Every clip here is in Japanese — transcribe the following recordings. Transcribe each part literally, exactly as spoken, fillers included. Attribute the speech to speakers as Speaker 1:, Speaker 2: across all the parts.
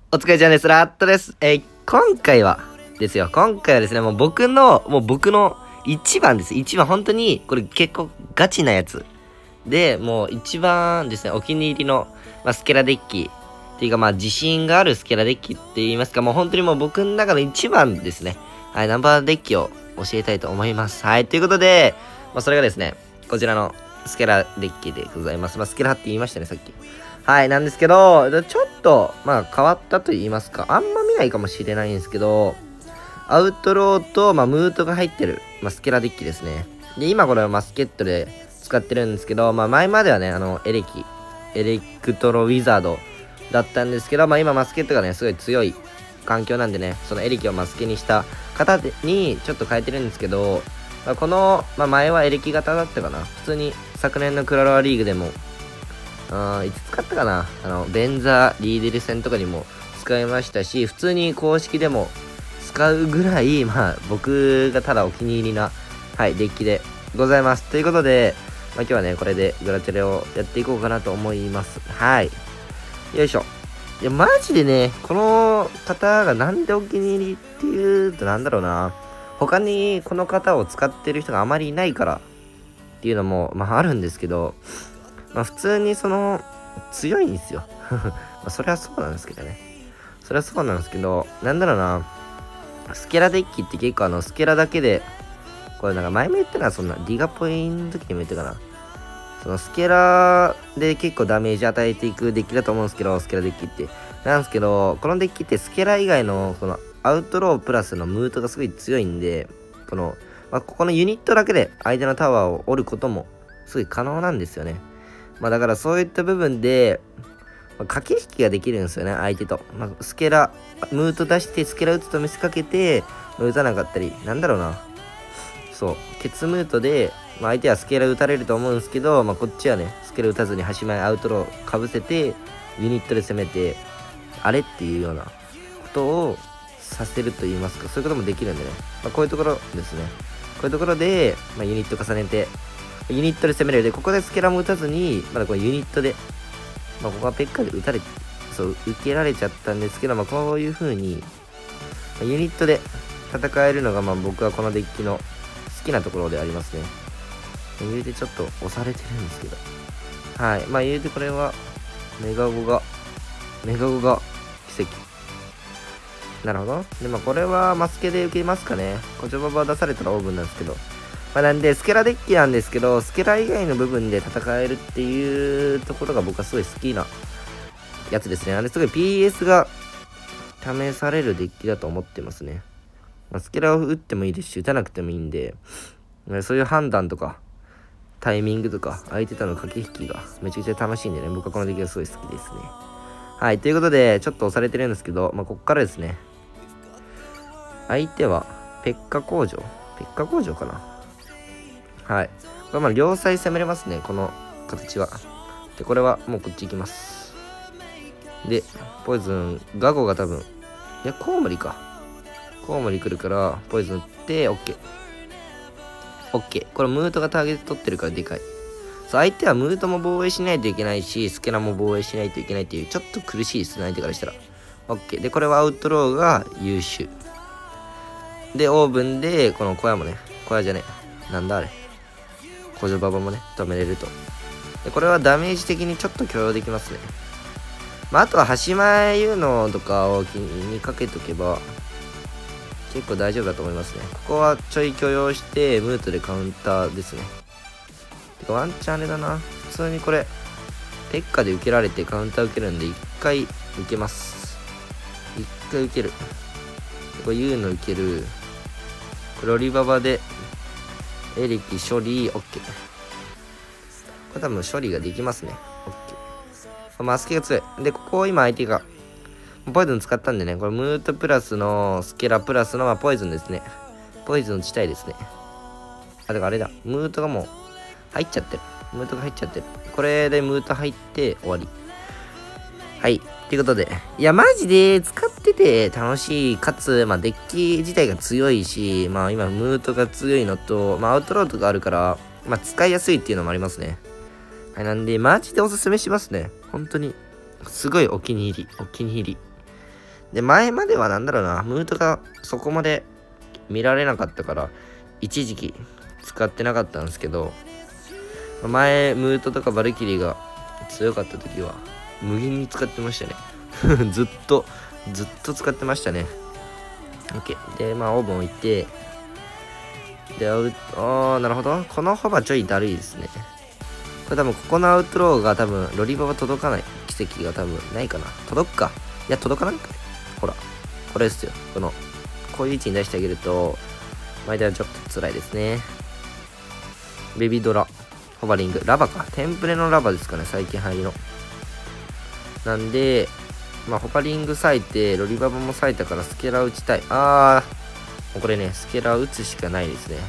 Speaker 1: お疲れちゃんです。ラットです。えー、今回はですよ。今回はですね、もう僕の、もう僕の一番です。一番本当に、これ結構ガチなやつ。で、もう一番ですね、お気に入りの、まあ、スケラデッキ。っていうかまあ自信があるスケラデッキって言いますか、もう本当にもう僕の中の一番ですね。はい、ナンバーデッキを教えたいと思います。はい、ということで、まあそれがですね、こちらのスケラデッキでございます。まあスケラって言いましたね、さっき。はい、なんですけど、ちょっと、まあ変わったと言いますか、あんま見ないかもしれないんですけど、アウトローと、まあ、ムートが入ってる、まあ、スケラデッキですね。で、今これはマスケットで使ってるんですけど、まあ前まではね、あの、エレキ、エレクトロウィザードだったんですけど、まあ今マスケットがね、すごい強い環境なんでね、そのエレキをマスケにした方にちょっと変えてるんですけど、まあ、この、まあ前はエレキ型だったかな。普通に昨年のクラロワリーグでも、あいつ使ったかなあの、ベンザー、リーデル戦とかにも使いましたし、普通に公式でも使うぐらい、まあ、僕がただお気に入りな、はい、デッキでございます。ということで、まあ、今日はね、これでグラチャレをやっていこうかなと思います。はい。よいしょ。いや、マジでね、この方がなんでお気に入りっていうと、なんだろうな。他にこの方を使ってる人があまりいないからっていうのも、まああるんですけど、まあ普通にその、強いんですよ。まあそれはそうなんですけどね。それはそうなんですけど、なんだろうな。スケラデッキって結構あの、スケラだけで、これなんか前も言ったのはそんな、ディガポインの時にも言ったかな。そのスケラで結構ダメージ与えていくデッキだと思うんですけど、スケラデッキって。なんですけど、このデッキってスケラ以外の、このアウトロープラスのムートがすごい強いんで、この、まあ、ここのユニットだけで相手のタワーを折ることもすごい可能なんですよね。まあだからそういった部分で、まあ、駆け引きができるんですよね、相手と。まあ、スケラ、ムート出してスケラ打つと見せかけて、打たなかったり、なんだろうな。そう、ケツムートで、まあ、相手はスケラ打たれると思うんですけど、まあ、こっちはね、スケラ打たずに端前アウトローかぶせて、ユニットで攻めて、あれっていうようなことをさせると言いますか、そういうこともできるんでね。まあ、こういうところですね。こういうところで、まあ、ユニット重ねて、ユニットで攻めれる。で、ここでスケラも打たずに、まだこれユニットで、まあ、ここはペッカで打たれ、そう、受けられちゃったんですけど、まあ、こういう風に、まあ、ユニットで戦えるのが、まあ、僕はこのデッキの好きなところでありますね。言うてちょっと押されてるんですけど。はい。まあ、言うてこれは、メガゴが、メガゴが奇跡。なるほど。で、まあ、これはマスケで受けますかね。コチョババ出されたらオーブンなんですけど。まあ、なんで、スケラデッキなんですけど、スケラ以外の部分で戦えるっていうところが僕はすごい好きなやつですね。なんで、すごい ピーエス が試されるデッキだと思ってますね。まあ、スケラを打ってもいいですし、打たなくてもいいんで、そういう判断とか、タイミングとか、相手との駆け引きがめちゃくちゃ楽しいんでね、僕はこのデッキがすごい好きですね。はい、ということで、ちょっと押されてるんですけど、まあ、こっからですね。相手は、ペッカ工場ペッカ工場かなはい。これまあ両サイ攻めれますね、この形は。で、これはもうこっち行きます。で、ポイズン、ガゴが多分、いや、コウモリか。コウモリ来るから、ポイズン打って、オッケー。オッケー。これムートがターゲット取ってるからでかい。そう、相手はムートも防衛しないといけないし、スケラも防衛しないといけないっていう、ちょっと苦しいですね、相手からしたら。オッケー。で、これはアウトローが優秀。で、オーブンで、この小屋もね、小屋じゃねえ。なんだあれ。コジョババもね、止めれると。で、これはダメージ的にちょっと許容できますね。まあ、あとは端前いうのとかを気にかけとけば、結構大丈夫だと思いますね。ここはちょい許容して、ムートでカウンターですね。てかワンチャンあれだな。普通にこれ、ペッカで受けられてカウンター受けるんで、一回受けます。一回受ける。これユーの受ける。ロリババで、エレキ処理、オッケー。これ多分処理ができますね。オッケー。マスケが強い。で、ここを今相手が、ポイズン使ったんでね、これムートプラスのスケラプラスの、まあ、ポイズンですね。ポイズン打ちたいですね。あ、だからあれだ。ムートがもう入っちゃってる。ムートが入っちゃってる。これでムート入って終わり。はい。ということで。いや、マジで使ってて楽しい。かつ、まあ、デッキ自体が強いし、まあ、今、ムートが強いのと、まあ、アウトローとかあるから、まあ、使いやすいっていうのもありますね。はい。なんで、マジでおすすめしますね。本当に。すごいお気に入り。お気に入り。 で、前まではなんだろうな、ムートがそこまで見られなかったから、一時期使ってなかったんですけど、前、ムートとかバルキリーが強かった時は、無限に使ってましたね。ずっと、ずっと使ってましたね。OK。で、まあ、オーブン置いて、で、アウト、あー、なるほど。このホバちょいだるいですね。これ多分、ここのアウトローが多分、ロリババ届かない奇跡が多分ないかな。届くか。いや、届かないか。ほら。これですよ。この、こういう位置に出してあげると、前ではちょっと辛いですね。ベビードラ、ホバリング、ラバか。テンプレのラバですかね、最近入りの。なんで、まあ、ホバリング割いて、ロリババも割いたからスケラー打ちたい。あー、これね、スケラー打つしかないですね。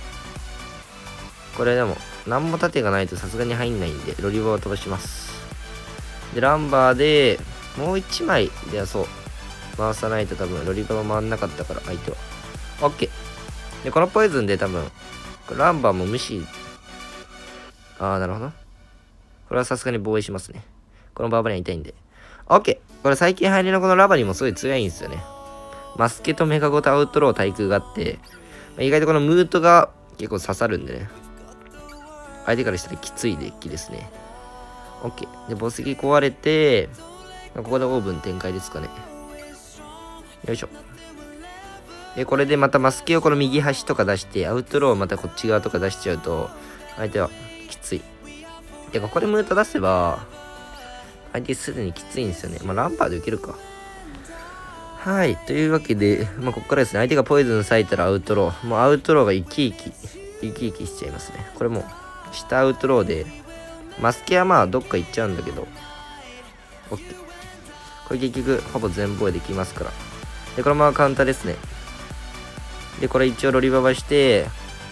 Speaker 1: これでも、何も盾がないとさすがに入んないんで、ロリババ飛ばします。で、ランバーで、もう一枚ではそう。回さないと多分、ロリババ回んなかったから、相手は。オッケー。で、このポイズンで多分、ランバーも無視。あー、なるほど。これはさすがに防衛しますね。このバーバリアン痛いんで。オッケー。これ最近入りのこのラバリもすごい強いんですよね。マスケとメガゴとアウトロー対空があって、意外とこのムートが結構刺さるんでね。相手からしたらきついデッキですね。オッケー。で、墓石壊れて、ここでオーブン展開ですかね。よいしょ。で、これでまたマスケをこの右端とか出して、アウトローをまたこっち側とか出しちゃうと、相手はきつい。で、ここでムート出せば、相手すでにきついんですよね。まあ、ランバーで受けるか。はい。というわけで、まあ、ここからですね、相手がポイズン割いたらアウトロー。もうアウトローが生き生き、生き生きしちゃいますね。これもう、下アウトローで、マスケはまあ、どっか行っちゃうんだけど、オッケー。これ結局、ほぼ全防衛できますから。で、このままカウンターですね。で、これ一応ロリババして、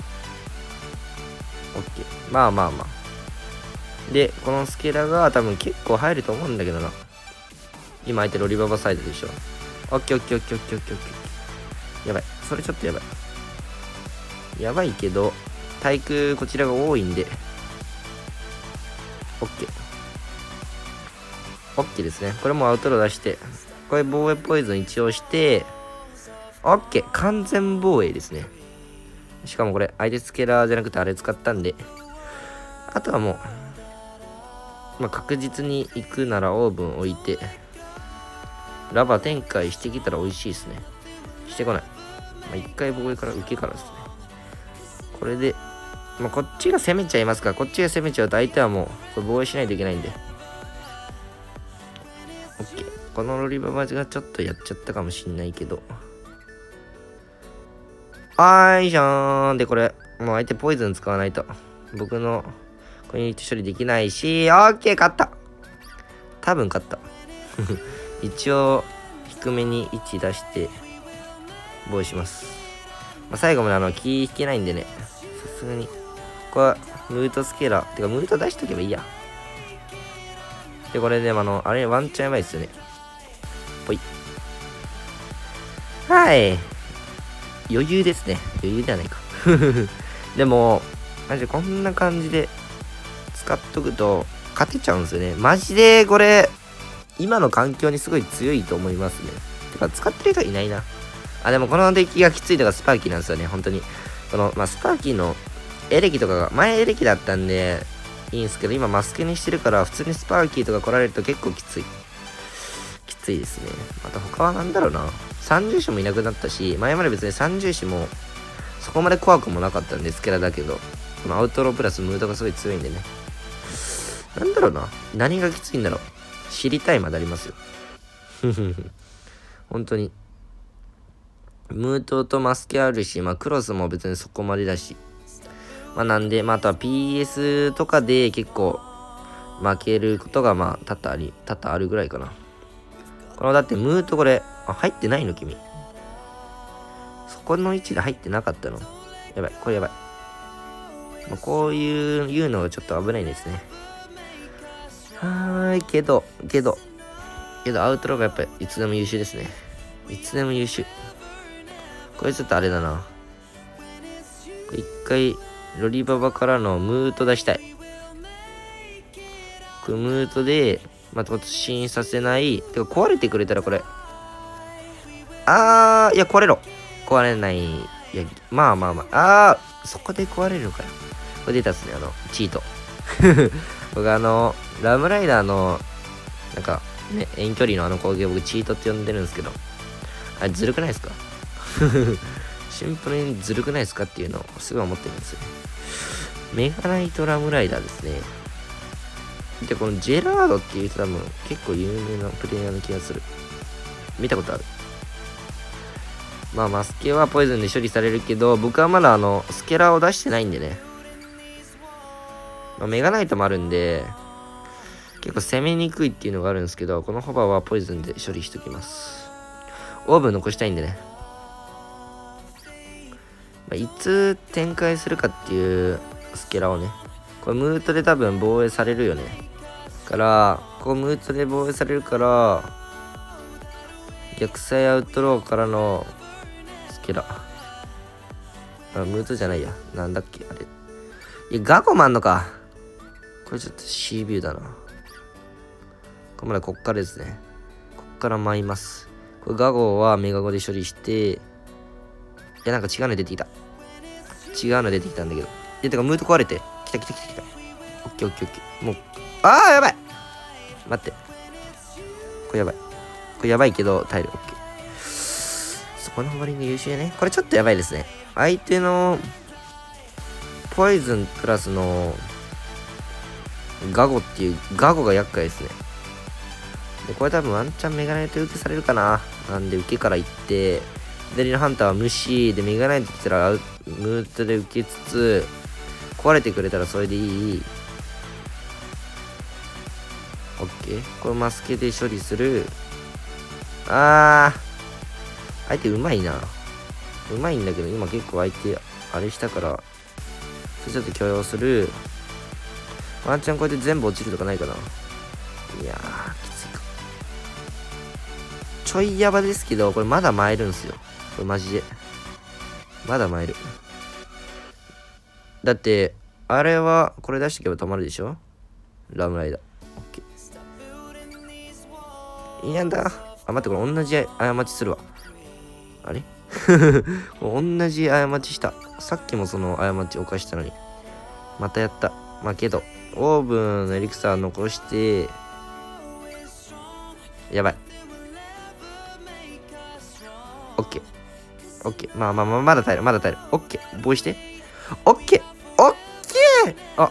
Speaker 1: オッケー。まあまあまあ。で、このスケラが多分結構入ると思うんだけどな。今相手ロリババサイドでしょ。オッケーオッケーオッケーオッケーオッケーオッケー。やばい。それちょっとやばい。やばいけど、対空こちらが多いんで。オッケー。オッケーですね。これもアウトロー出して。これ防衛ポイズン一応して、オッケー。完全防衛ですね。しかもこれ、相手スケラーじゃなくてあれ使ったんで。あとはもう、まあ、確実に行くならオーブン置いて、ラバー展開してきたら美味しいですね。してこない。まあ、一回防衛から受けからですね。これで、まあ、こっちが攻めちゃいますから、こっちが攻めちゃうと相手はもう、これ防衛しないといけないんで。OK。このロリババがちょっとやっちゃったかもしんないけど。あーいじゃーん。で、これ、もう相手ポイズン使わないと。僕のコミュニティ処理できないし、オッケー、勝った。多分勝った。一応、低めに位置出して、防衛します。まあ、最後まであの、気引けないんでね。さすがに。ここは、ムートスケーラー。てか、ムート出しとけばいいや。で、これで、あの、あれ、ワンチャンやばいですよね。ぽい。はい。余裕ですね。余裕ではないか。でも、マジでこんな感じで使っとくと勝てちゃうんですよね。マジでこれ、今の環境にすごい強いと思いますね。てか、使ってる人いないな。あ、でもこのデッキがきついのがスパーキーなんですよね。本当に。この、まあ、スパーキーのエレキとかが、前エレキだったんでいいんですけど、今マスケにしてるから、普通にスパーキーとか来られると結構きつい。きついですね。また他はなんだろうな。三重視もいなくなったし、前まで別に三重視もそこまで怖くもなかったんですけど、だけど、このアウトロープラスムードがすごい強いんでね。なんだろうな。何がきついんだろう。知りたいまでありますよ。本当に。ムートとマスケあるし、まあクロスも別にそこまでだし。まあなんで、まああとは ピーエス とかで結構負けることがまあ多々あり、多々あるぐらいかな。このだってムートこれ、あ、入ってないの君。そこの位置で入ってなかったの。やばい、これやばい。まあ、こういう、いうのがちょっと危ないですね。はーい、けど、けど、けどアウトローがやっぱりいつでも優秀ですね。いつでも優秀。これちょっとあれだな。これ一回、ロリババからのムート出したい。これムートで、まあ、突進させない。てか壊れてくれたらこれ、 あー、いや、壊れろ。壊れない。いや、まあまあまあ。あー、そこで壊れるのかよ。これ出たっすね、あの、チート。僕あの、ラムライダーの、なんか、ね、遠距離のあの攻撃を僕チートって呼んでるんですけど、あれずるくないですか？シンプルにずるくないですかっていうのをすごい思ってるんですよ。メガナイトラムライダーですね。で、このジェラードっていう人多分結構有名なプレイヤーの気がする。見たことある？まあ、マスケはポイズンで処理されるけど、僕はまだあの、スケラーを出してないんでね。まあ、メガナイトもあるんで、結構攻めにくいっていうのがあるんですけど、このホバーはポイズンで処理しときます。オーブン残したいんでね。まあ、いつ展開するかっていうスケラをね。これムートで多分防衛されるよね。から、ここムートで防衛されるから、逆サイアウトローからのスケラ。あ、ムートじゃないや。なんだっけあれ。いや、ガゴもあんのか。これちょっと C ビューだな。ここまでこっからですね。こっから舞います。これガゴはメガゴで処理して、いや、なんか違うの出てきた。違うの出てきたんだけど。いや、てかムート壊れて。来た来た来た来た。オッケーオッケーオッケー。もう、あーやばい待って。これやばい。これやばいけど、耐える。オッケー。そこのホバリング優秀ね。これちょっとやばいですね。相手の、ポイズンプラスの、ガゴっていう、ガゴが厄介ですね。で、これ多分ワンチャンメガナイト受けされるかな。なんで受けから行って、左のハンターは無視でメガナイト来たらムートで受けつつ、壊れてくれたらそれでいい。オッケー。これマスケで処理する。あー。相手うまいな。うまいんだけど、今結構相手、あれしたから、それちょっと許容する。ワンチャンこうやって全部落ちるとかないかな。いやー、きついか。ちょいヤバですけど、これまだ舞えるんすよ。これマジで。まだ舞える。だって、あれは、これ出しておけば止まるでしょ？ラムライダー。オッケー。いやだ。あ、待って、これ同じ過ちするわ。あれ同じ過ちした。さっきもその過ち犯したのに。またやった。まあけど、オーブンのエリクサー残して、やばい。オッケー。オッケー。まあまあまあ、まだ耐える。まだ耐える。オッケー。防衛して。オッケー。オッケー。あ。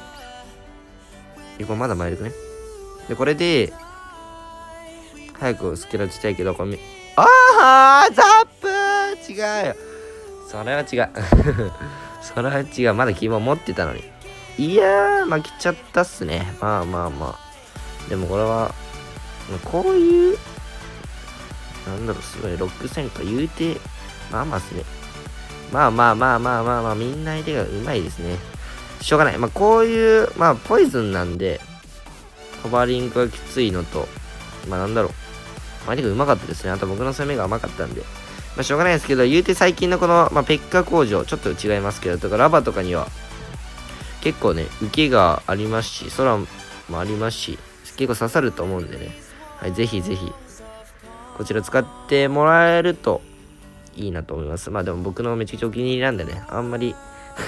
Speaker 1: これまだ前るね。で、これで、早くスケラ打ちたいけど、これ、あーザップー違うよ。それは違う。それは違う。まだキーボー持ってたのに。いやー、負けちゃったっすね。まあまあまあ。でもこれは、こういう、なんだろう、すごいロック戦か言うて、まあまあっすね。まあまあまあまあまあまあ、みんな相手がうまいですね。しょうがない。まあこういう、まあポイズンなんで、ホバリングがきついのと、まあなんだろう。相手がうまかったですね。あと僕の攻めが甘かったんで。まあしょうがないですけど、言うて最近のこの、まあペッカ工場、ちょっと違いますけど、とかラバとかには、結構ね、受けがありますし、空もありますし、結構刺さると思うんでね。はい、ぜひぜひ、こちら使ってもらえるといいなと思います。まあでも僕のめちゃくちゃお気に入りなんでね、あんまり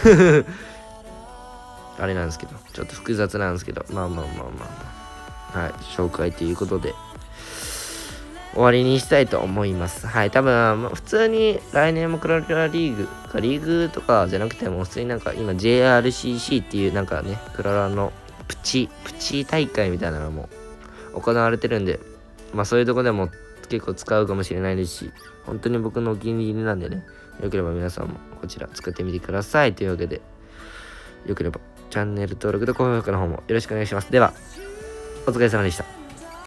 Speaker 1: あれなんですけど、ちょっと複雑なんですけど、まあまあまあまあまあ、はい、紹介ということで、終わりにしたいと思います。はい、多分、普通に来年もクララリーグか、リーグとかじゃなくても、普通になんか今 ジェイアールシーシー っていうなんかね、クララのプチ、プチ大会みたいなのも行われてるんで、まあそういうとこでも結構使うかもしれないですし、本当に僕のお気に入りなんでね、よければ皆さんもこちら使ってみてください。というわけで、よければチャンネル登録と高評価の方もよろしくお願いします。では、お疲れ様でした。